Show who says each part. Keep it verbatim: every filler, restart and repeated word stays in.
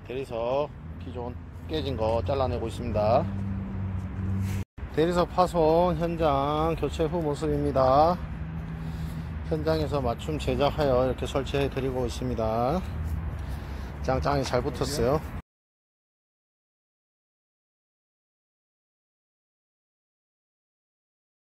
Speaker 1: 대리석 기존 깨진 거 잘라내고 있습니다. 대리석 파손 현장 교체 후 모습입니다. 현장에서 맞춤 제작하여 이렇게 설치해 드리고 있습니다. 짱짱이 잘 붙었어요.